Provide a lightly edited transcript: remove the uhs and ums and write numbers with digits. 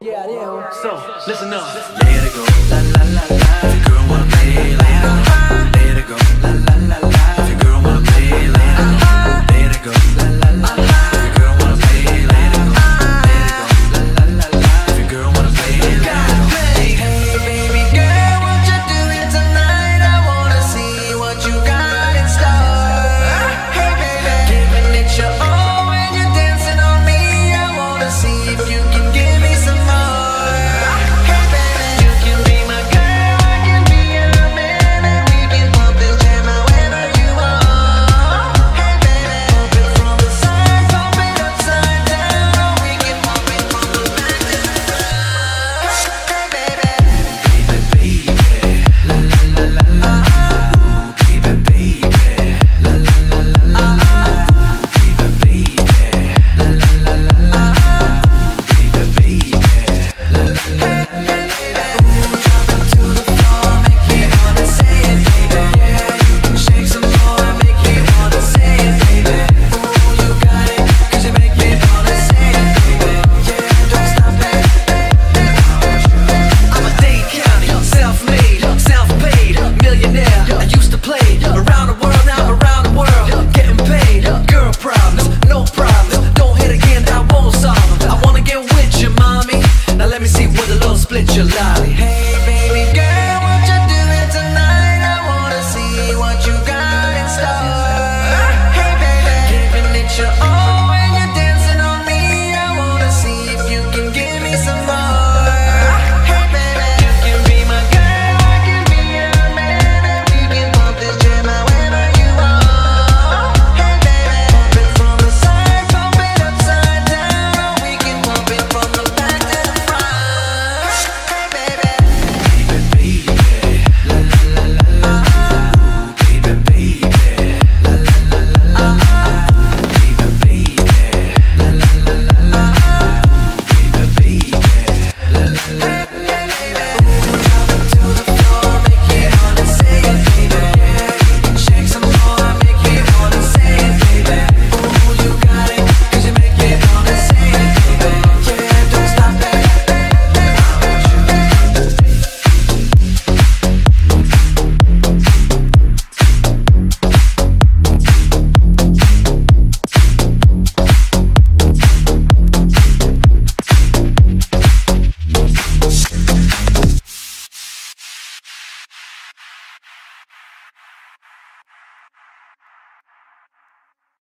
So, listen up. Let it go, la la la la. If your girl wanna play, let it go. Let it go, la la la la. If your girl wanna play, let it go. Let it go, la la la la.